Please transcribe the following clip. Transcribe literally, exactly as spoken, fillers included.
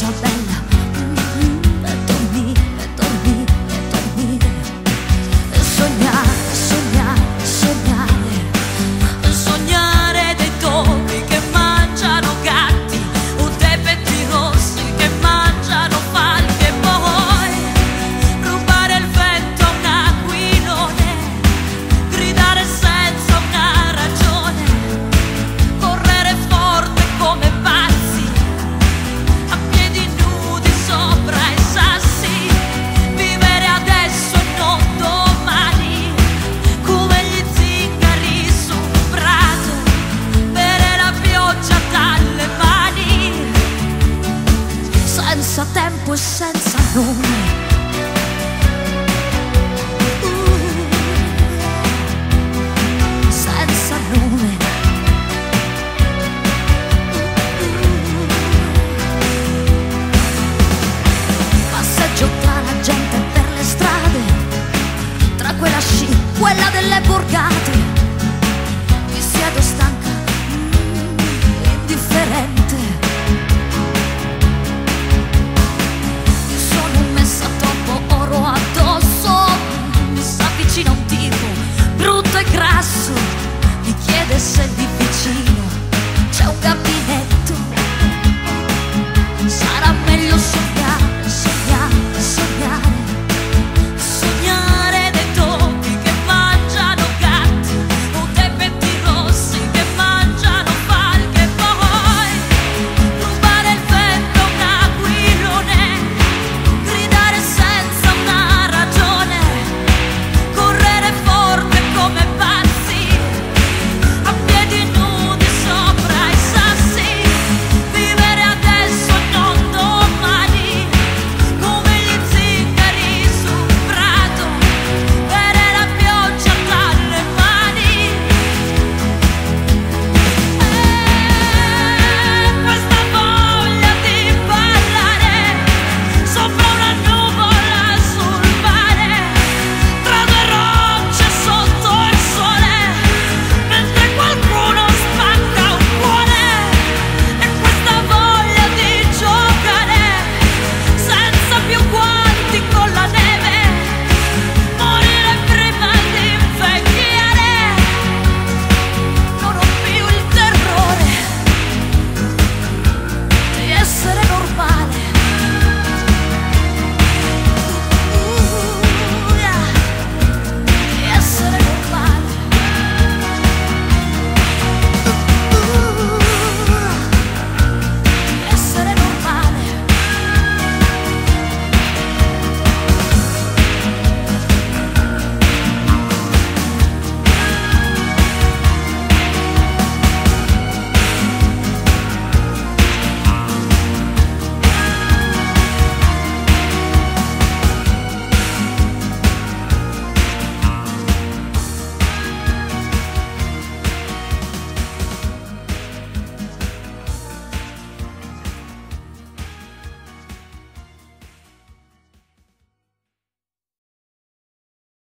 faccia bella, mm, e dormire, e dormire, e dormire, e sognare, sognare, sognare, sognare dei topi che mangiano gatti o dei petti rossi che mangiano falche, e poi rubare il vento a un aquilone, gridare senza una ragione, correre forte come pazzi a piedi nudi sopra i sassi, vivere adesso e non domani come gli zingari su un prato, bere la pioggia dalle mani, senza tempo e senza nome. Senza nome. Passeggio tra la gente per le strade, tra quella sci, quella delle borgate. Mi siedo stanca, mm, indifferente. Mi sono messa troppo oro addosso, mi s'avvicina un tipo brutto e grasso, mi chiede se